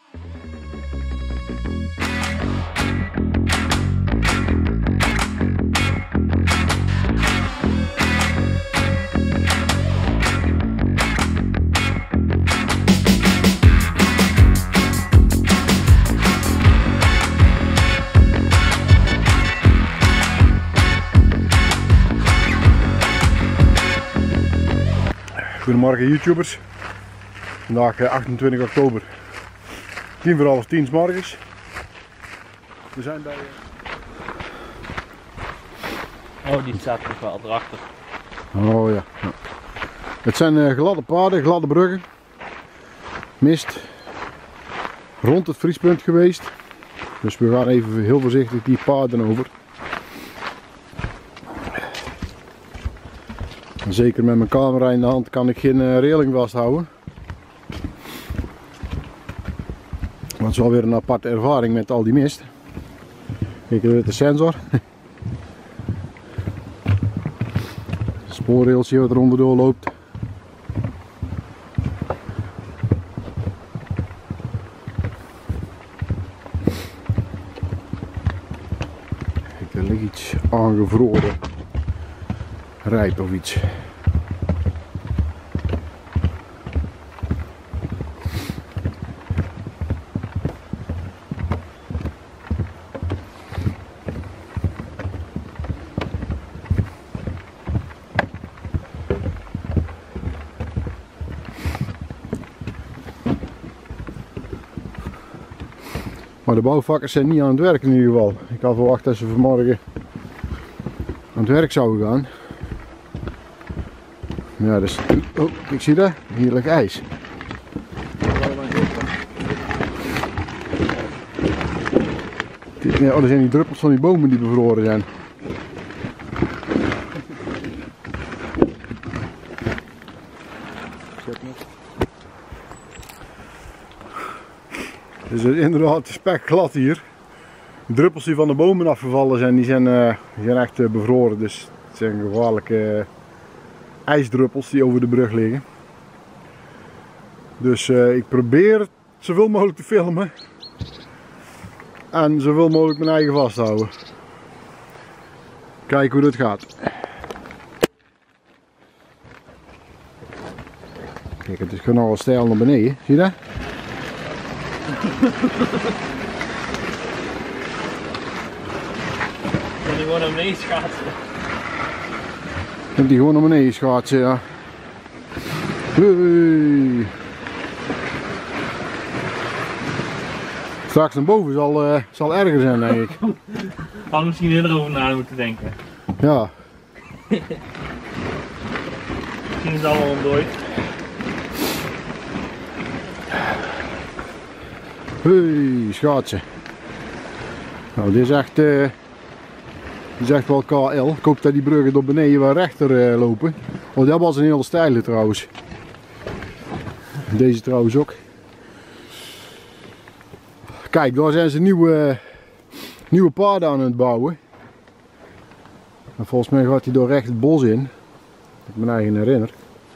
Goedemorgen YouTubers, vandaag 28 oktober, 10:30 's morgens. We zijn bij... Oh, die staat nog wel erachter. Oh ja. Het zijn gladde paden, gladde bruggen, mist, rond het vriespunt geweest. Dus we gaan even heel voorzichtig die paden over. Zeker met mijn camera in de hand kan ik geen reling vasthouden. Want het is wel weer een aparte ervaring met al die mist. Kijk, hier de sensor. Het spoorrailtje wat er onderdoor loopt. Kijk, er ligt iets aangevroren. Rijp of iets. Maar de bouwvakkers zijn niet aan het werk in ieder geval. Ik had verwacht dat ze vanmorgen aan het werk zouden gaan. Ja, dus... Oh, ik zie dat. Hier ligt ijs. Ja, oh, er zijn die druppels van die bomen die bevroren zijn. Dus het is inderdaad spekglad hier. De druppels die van de bomen afgevallen zijn, die zijn echt bevroren. Dus het zijn gevaarlijke ijsdruppels die over de brug liggen. Dus ik probeer zoveel mogelijk te filmen. En zoveel mogelijk mijn eigen vasthouden. Kijken hoe dit gaat. Kijk, het is gewoon al stijl naar beneden. Zie je dat? Kan die gewoon naar beneden schaatsen? Kan die gewoon naar beneden schaatsen, ja. Hey. Straks naar boven zal erger zijn, denk ik. Had misschien eerder over na moeten denken. Ja. Misschien is het allemaal ontdooid. Hey, schaatsen. Nou, dit is echt wel KL. Ik hoop dat die bruggen door beneden wel rechter lopen. Want dat was een hele steile trouwens. Deze trouwens ook. Kijk, daar zijn ze nieuwe paden aan het bouwen. En volgens mij gaat hij door recht het bos in. Ik me eigen herinner.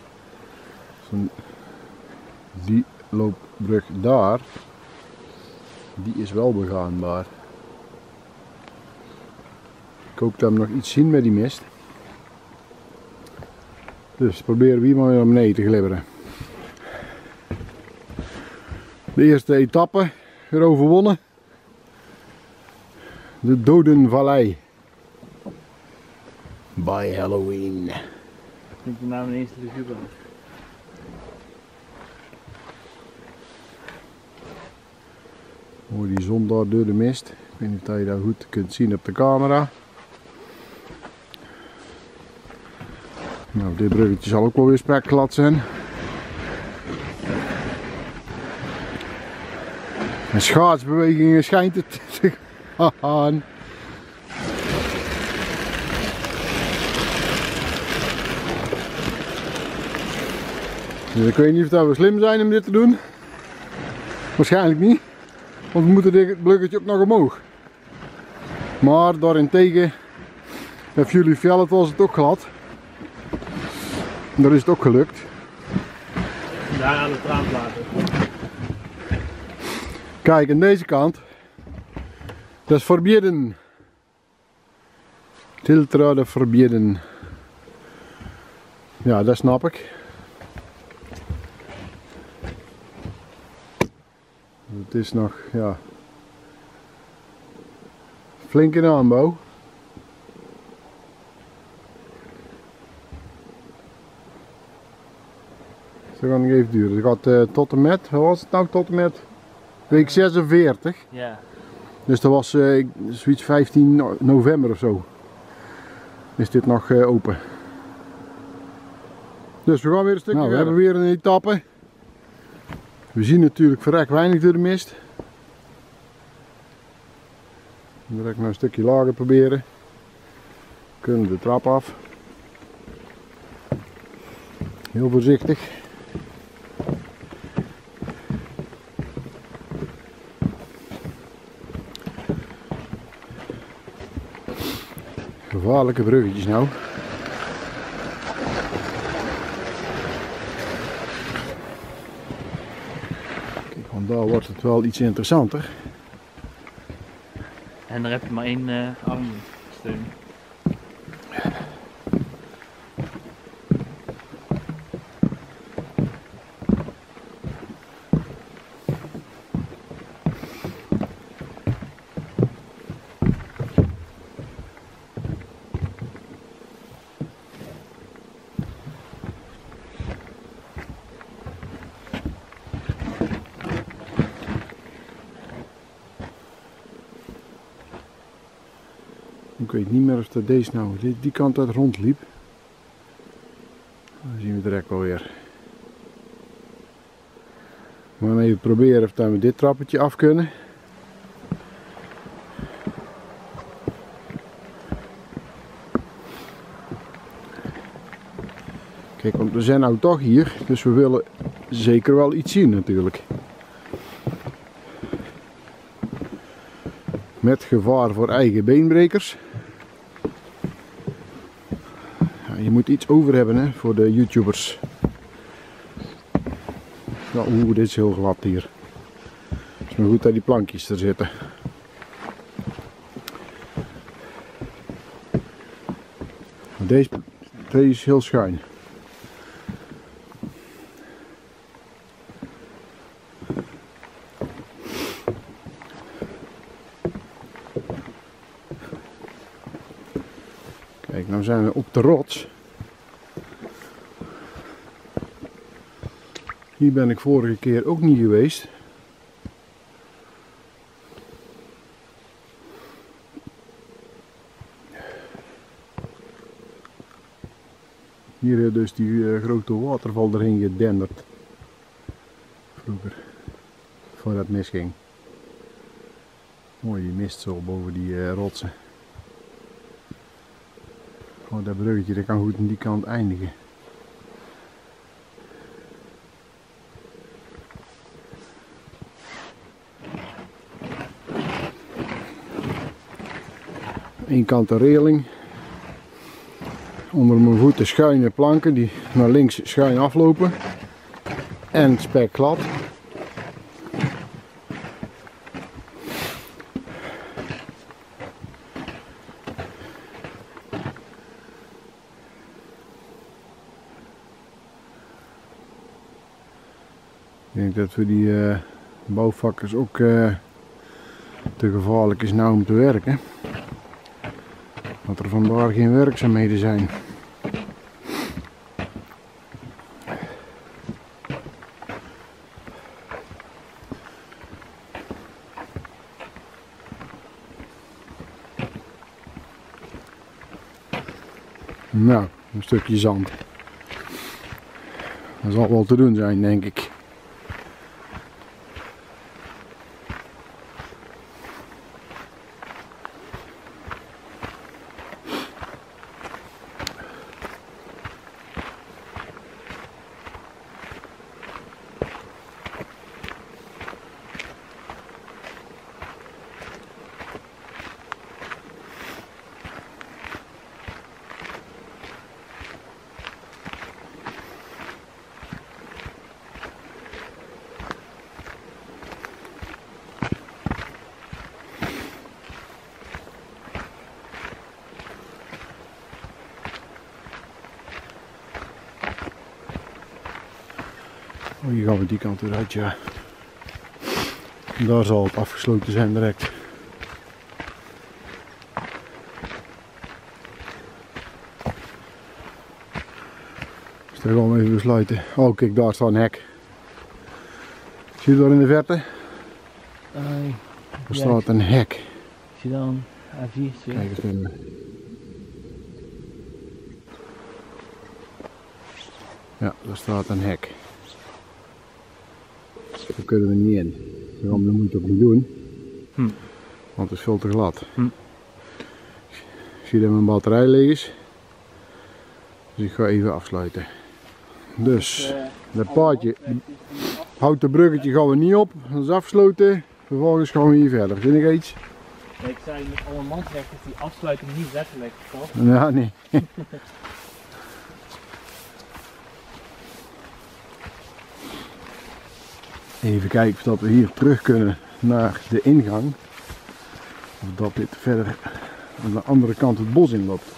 Die loopbrug daar. Die is wel begaanbaar. Ik hoop dat we nog iets zien met die mist. Dus proberen we hier maar weer naar beneden te glibberen. De eerste etappe weer overwonnen. De Dodenvallei. By Halloween. Ik vind je naam ineens te jubelen. Mooi die zon daar door de mist. Ik weet niet of je dat goed kunt zien op de camera. Nou, dit bruggetje zal ook wel weer spekglad zijn. En schaatsbewegingen schijnt het te gaan. Dus ik weet niet of we slim zijn om dit te doen. Waarschijnlijk niet. Want we moeten dit bruggetje ook nog omhoog. Maar daarentegen, bij jullie Vellet was het ook glad. Daar is het ook gelukt. Daar aan de traanplaten. Kijk, aan deze kant. Dat is verboden. Tiltrade verboden. Ja, dat snap ik. Het is nog, ja, flink in aanbouw. Dat gaat nog even duren. Het gaat tot en met, wat was het nou, tot en met week 46. Ja. Dus dat was zoiets 15 november of zo. Is dit nog open. Dus we gaan weer een stukje verder. We hebben weer een etappe. We zien natuurlijk verrek weinig door de mist. Dan wil ik nou een stukje lager proberen. We kunnen de trap af. Heel voorzichtig. Gevaarlijke bruggetjes nou. Kijk, want daar wordt het wel iets interessanter. En daar heb je maar één armsteun. Ik weet niet meer of dat deze nou die kant uit rondliep. Dan zien we direct alweer. We gaan even proberen of we dit trappetje af kunnen. Kijk, want we zijn nou toch hier, dus we willen zeker wel iets zien natuurlijk. Met gevaar voor eigen beenbrekers. Ja, je moet iets over hebben, hè, voor de YouTubers. Ja, dit is heel glad hier. Het is maar goed dat die plankjes er zitten. Deze is heel schuin. Kijk, nou zijn we op de rots. Hier ben ik vorige keer ook niet geweest. Hier dus die grote waterval erin gedenderd. Vroeger, voordat het misging. Mooi die mist zo boven die rotsen. Oh, dat bruggetje dat kan goed aan die kant eindigen. Eén kant de reling. Onder mijn voeten schuine planken die naar links schuin aflopen. En spekglad. Ik denk dat voor die bouwvakkers ook te gevaarlijk is nou om te werken. Dat er vandaar geen werkzaamheden zijn. Nou, een stukje zand. Dat zal wel te doen zijn, denk ik. Oh, hier gaan we die kant weer uit, ja. Daar zal het afgesloten zijn direct. Dus daar gaan we even besluiten. Oh kijk, daar staat een hek. Zie je daar in de verte? Er staat een hek. Ik zie dan A4. Kijk eens even. Ja, daar staat een hek. Daar kunnen we niet in. Dat moet je ook niet doen. Want het is veel te glad. Ik zie dat mijn batterij leeg is. Dus ik ga even afsluiten. Dus, dat paadje, houten bruggetje gaan we niet op. Dat is afgesloten. Vervolgens gaan we hier verder. Zie ik iets? Ik zei met alle mansrecht is die afsluiting niet letterlijk, toch? Ja, nee. Even kijken of we hier terug kunnen naar de ingang. Of dat dit verder aan de andere kant het bos in loopt.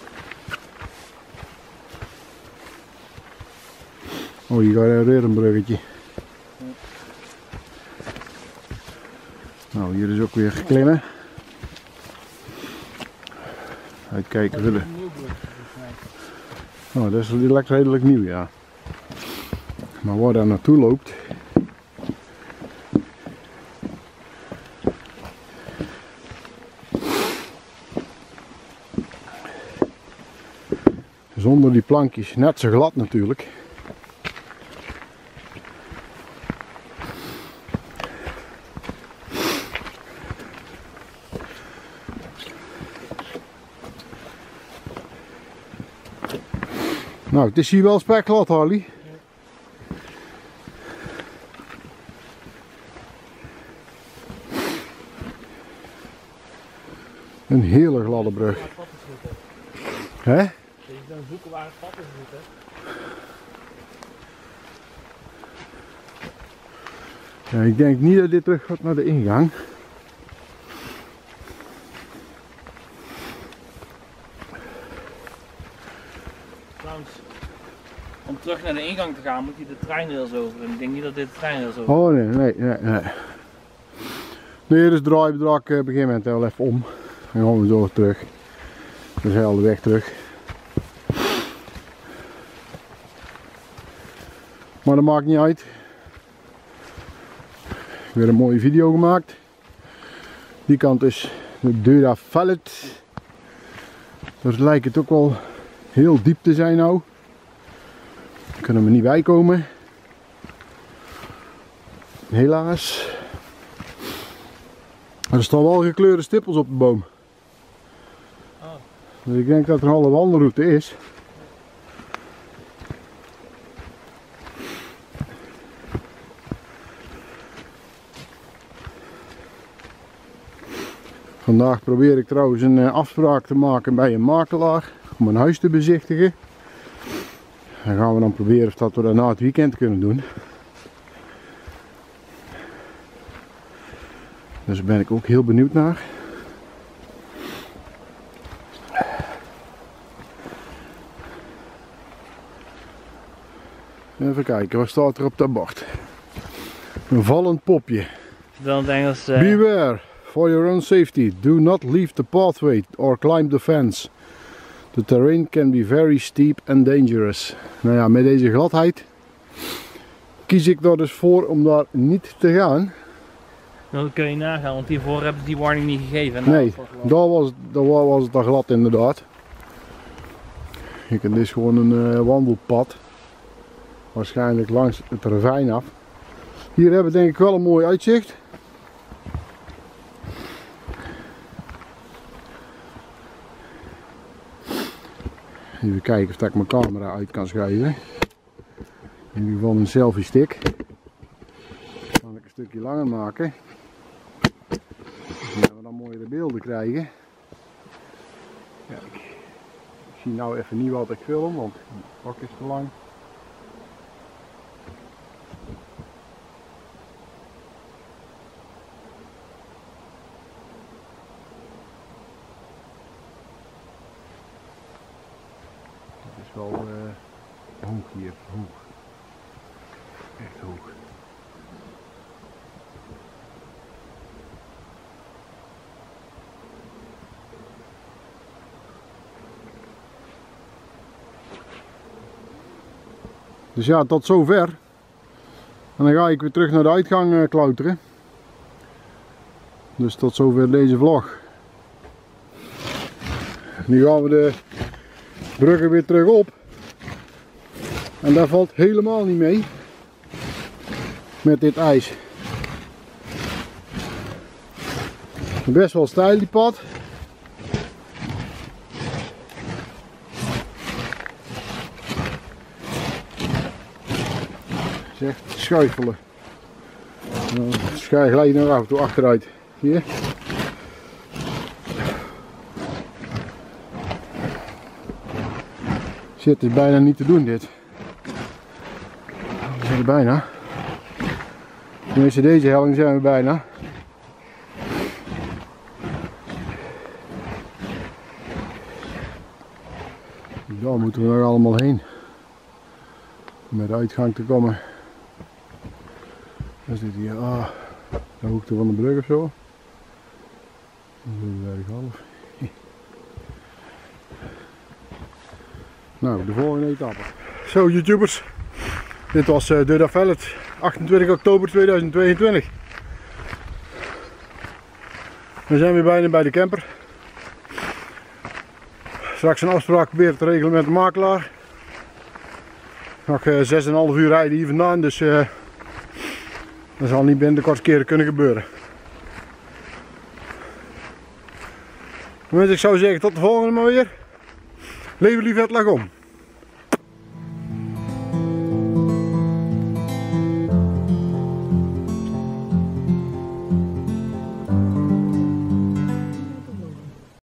Oh, hier gaat weer een bruggetje. Nou, hier is ook weer klimmen. Uitkijken willen. Oh, dat is redelijk nieuw, ja. Maar waar daar naartoe loopt. Zonder die plankjes, net zo glad natuurlijk. Nou, het is hier wel spekglad, Harley. Een hele gladde brug. Hè? Je dan zoeken waar het pad is zitten. Ja, ik denk niet dat dit terug gaat naar de ingang. Trouwens, om terug naar de ingang te gaan moet je de treinrails over. En ik denk niet dat dit de treinrails over. Oh nee. Nee, dus draaibedrag op een gegeven moment wel even om. En dan gaan we zo terug. Dus heel de weg terug. Maar dat maakt niet uit. Weer een mooie video gemaakt. Die kant is de Dura Vallet. Daar lijkt het ook wel heel diep te zijn nou. Daar kunnen we niet bij komen. Helaas. Er staan wel gekleurde stippels op de boom. Oh. Dus ik denk dat er al een wandelroute is. Vandaag probeer ik trouwens een afspraak te maken bij een makelaar om een huis te bezichtigen. Dan gaan we dan proberen of dat we dat na het weekend kunnen doen. Dus daar ben ik ook heel benieuwd naar. Even kijken, wat staat er op dat bord? Een vallend popje. Dan het Engels. Beware, for your own safety, do not leave the pathway or climb the fence. The terrain can be very steep and dangerous. Nou ja, met deze gladheid kies ik er dus voor om daar niet te gaan. Dan kun je nagaan, want hiervoor hebben ze die warning niet gegeven. Nee, daar was het dan glad inderdaad. Dit is gewoon een wandelpad. Waarschijnlijk langs het ravijn af. Hier hebben we denk ik wel een mooi uitzicht. Even kijken of ik mijn camera uit kan schuiven. In ieder geval een selfie stick. Dan kan ik een stukje langer maken. Dat we dan mooiere beelden krijgen. Kijk. Ik zie nou even niet wat ik film, want het pak is te lang. Het is wel hoog hier, hoog. Echt hoog. Dus ja, tot zover. En dan ga ik weer terug naar de uitgang klauteren. Dus tot zover deze vlog. Nu gaan we de bruggen weer terug op. En dat valt helemaal niet mee. Met dit ijs. Best wel steil die pad. Het is echt schuifelen. Schij glijdt nog af en toe achteruit. Hier. Shit, het is bijna niet te doen dit. We zijn er bijna. Tenminste deze helling zijn we bijna. Daar moeten we nog allemaal heen. Om met de uitgang te komen. Dan zit hier, de hoogte van de brug of zo. Dan zijn we weer half. Nou, de volgende etappe. Zo YouTubers, dit was de Davelet 28 oktober 2022. We zijn weer bijna bij de camper. Straks een afspraak weer te regelen met de makelaar. Nog 6,5 uur rijden hier vandaan, dus dat zal niet binnen de kortste keren kunnen gebeuren. Dus ik zou zeggen tot de volgende maar weer. Leven lief, het lag om.